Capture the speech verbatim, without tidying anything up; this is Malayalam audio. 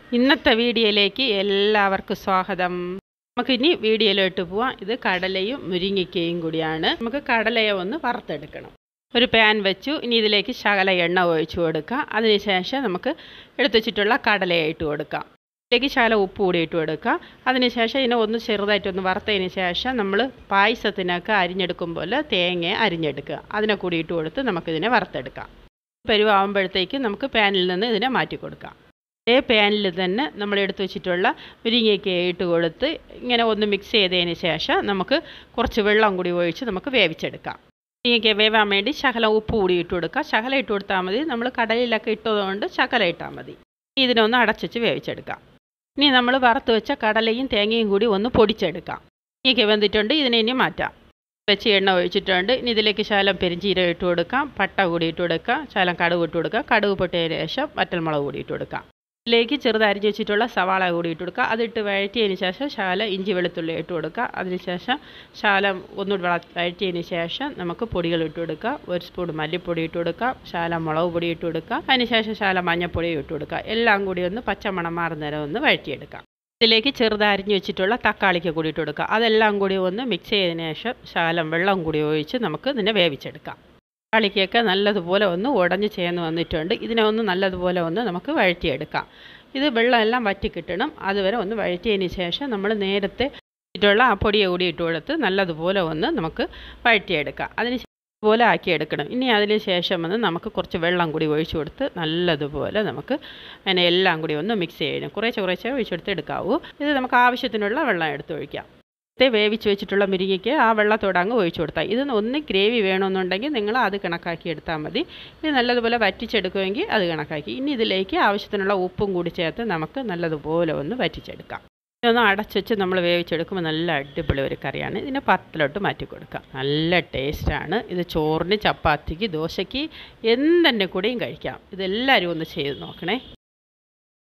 ഇന്നത്തെ വീഡിയോയിലേക്ക് എല്ലാവർക്കും സ്വാഗതം. നമുക്കിനി വീഡിയോയിലോട്ട് പോവാം. ഇത് കടലയും മുരിങ്ങയ്ക്കയും കൂടിയാണ്. നമുക്ക് കടലയെ ഒന്ന് വറുത്തെടുക്കണം. ഒരു പാൻ വെച്ചു. ഇനി ഇതിലേക്ക് ശകല എണ്ണ ഒഴിച്ചു കൊടുക്കുക. അതിനുശേഷം നമുക്ക് എടുത്തു വെച്ചിട്ടുള്ള കടലയെ ഇട്ട് കൊടുക്കാം. ഇതിലേക്ക് ശകല ഉപ്പ് കൂടി ഇട്ട് കൊടുക്കുക. അതിനുശേഷം ഇതിനെ ഒന്ന് ചെറുതായിട്ടൊന്ന് വറുത്തതിന് ശേഷം നമ്മൾ പായസത്തിനൊക്കെ അരിഞ്ഞെടുക്കുമ്പോൾ തേങ്ങ അരിഞ്ഞെടുക്കുക. അതിനെ കൂടി ഇട്ട് കൊടുത്ത് നമുക്കിതിനെ വറുത്തെടുക്കാം. പരുവാകുമ്പോഴത്തേക്ക് നമുക്ക് പാനിൽ നിന്ന് ഇതിനെ മാറ്റി കൊടുക്കാം. അതേ പാനിൽ തന്നെ നമ്മൾ എടുത്തു വെച്ചിട്ടുള്ള മുരിങ്ങയ്ക്ക ഇട്ട് കൊടുത്ത് ഇങ്ങനെ ഒന്ന് മിക്സ് ചെയ്തതിന് ശേഷം നമുക്ക് കുറച്ച് വെള്ളം കൂടി ഒഴിച്ച് നമുക്ക് വേവിച്ചെടുക്കാം. മുരിങ്ങയ്ക്ക വേവാൻ വേണ്ടി ശകലം ഉപ്പ് കൂടി ഇട്ട് കൊടുക്കുക. ശകല ഇട്ട് കൊടുത്താൽ മതി. നമ്മൾ കടലിലൊക്കെ ഇട്ടതുകൊണ്ട് ശകല ഇട്ടാൽ മതി. ഇതിനൊന്ന് അടച്ചുവെച്ച് വേവിച്ചെടുക്കാം. ഇനി നമ്മൾ വറുത്ത് വെച്ച കടലയും തേങ്ങയും കൂടി ഒന്ന് പൊടിച്ചെടുക്കാം. മുരിങ്ങയ്ക്ക വെന്തിട്ടുണ്ട്. ഇതിനെ ഇനി മാറ്റാം. വെച്ച് എണ്ണ ഒഴിച്ചിട്ടുണ്ട്. ഇനി ഇതിലേക്ക് ശകലം പെരിഞ്ചീരകം ഇട്ട് കൊടുക്കാം. പട്ട കൂടി ഇട്ട് കൊടുക്കുക. ശകലം കടുക് ഇട്ട് കൊടുക്കുക. കടുക് പൊട്ടിയതിന് ശേഷം വറ്റൽമുളക് കൂടി ഇട്ട് കൊടുക്കാം. ഇതിലേക്ക് ചെറുതരിഞ്ഞ് വെച്ചിട്ടുള്ള സവാള കൂടി ഇട്ട് കൊടുക്കുക. അതിട്ട് വഴറ്റിയതിന് ശേഷം ശകലം ഇഞ്ചി വെളുത്തുള്ളി ഇട്ട് കൊടുക്കുക. അതിനുശേഷം ശകലം ഒന്നുകൂടി വഴറ്റിയതിന് ശേഷം നമുക്ക് പൊടികൾ ഇട്ട് കൊടുക്കുക. ഒരു സ്പൂൺ മല്ലിപ്പൊടി ഇട്ട് കൊടുക്കുക. ശകലം മുളക് പൊടി ഇട്ട് കൊടുക്കുക. അതിനുശേഷം ശകലം മഞ്ഞൾപ്പൊടി ഇട്ട് കൊടുക്കുക. എല്ലാം കൂടി ഒന്ന് പച്ചമണം മാറുന്നേരം ഒന്ന് വഴറ്റിയെടുക്കാം. ഇതിലേക്ക് ചെറുതരിഞ്ഞ് വെച്ചിട്ടുള്ള തക്കാളിക്ക് കൂടി ഇട്ട് കൊടുക്കുക. അതെല്ലാം കൂടി ഒന്ന് മിക്സ് ചെയ്തതിന് ശേഷം ശകലം വെള്ളം കൂടി ഒഴിച്ച് നമുക്ക് ഇതിനെ വേവിച്ചെടുക്കാം. തക്കാളിക്കൊക്കെ നല്ലതുപോലെ ഒന്ന് ഉടഞ്ഞ് ചേർന്ന് വന്നിട്ടുണ്ട്. ഇതിനെ ഒന്ന് നല്ലതുപോലെ ഒന്ന് നമുക്ക് വഴറ്റിയെടുക്കാം. ഇത് വെള്ളം എല്ലാം വറ്റി കിട്ടണം. അതുവരെ ഒന്ന് വഴറ്റിയതിന് ശേഷം നമ്മൾ നേരത്തെ ഇട്ടുള്ള ആ പൊടിയെ കൂടി ഇട്ട് കൊടുത്ത് നല്ലതുപോലെ ഒന്ന് നമുക്ക് വഴറ്റിയെടുക്കാം. അതിന് പോലെ ആക്കിയെടുക്കണം. ഇനി അതിന് ശേഷം വന്ന് നമുക്ക് കുറച്ച് വെള്ളം കൂടി ഒഴിച്ചു കൊടുത്ത് നല്ലതുപോലെ നമുക്ക് അതിനെ എല്ലാം കൂടി ഒന്ന് മിക്സ് ചെയ്യണം. കുറേശ്ശെ കുറേശ്ശെ ഒഴിച്ചെടുത്ത് എടുക്കാവൂ. ഇത് നമുക്ക് ആവശ്യത്തിനുള്ള വെള്ളം എടുത്ത് ഒഴിക്കാം. വേവിച്ച് വെച്ചിട്ടുള്ള മുരിങ്ങയ്ക്ക് ആ വെള്ളത്തോടെ അങ്ങ് ഒഴിച്ചു കൊടുത്താൽ ഇത് ഒന്ന് ഗ്രേവി വേണമെന്നുണ്ടെങ്കിൽ നിങ്ങൾ അത് കണക്കാക്കി എടുത്താൽ മതി. ഇത് നല്ലതുപോലെ വറ്റിച്ചെടുക്കുമെങ്കിൽ അത് കണക്കാക്കി. ഇനി ഇതിലേക്ക് ആവശ്യത്തിനുള്ള ഉപ്പും കൂടി ചേർത്ത് നമുക്ക് നല്ലതുപോലെ ഒന്ന് വറ്റിച്ചെടുക്കാം. ഇതൊന്ന് അടച്ചുവെച്ച് നമ്മൾ വേവിച്ചെടുക്കുമ്പോൾ നല്ല അടിപൊളി ഒരു കറിയാണ്. ഇതിനെ പത്തിലോട്ട് മാറ്റി കൊടുക്കാം. നല്ല ടേസ്റ്റാണ്. ഇത് ചോറിന്, ചപ്പാത്തിക്ക്, ദോശയ്ക്ക് എന്തെൻ്റെ കൂടെയും കഴിക്കാം. ഇതെല്ലാവരും ഒന്ന് ചെയ്ത് നോക്കണേ.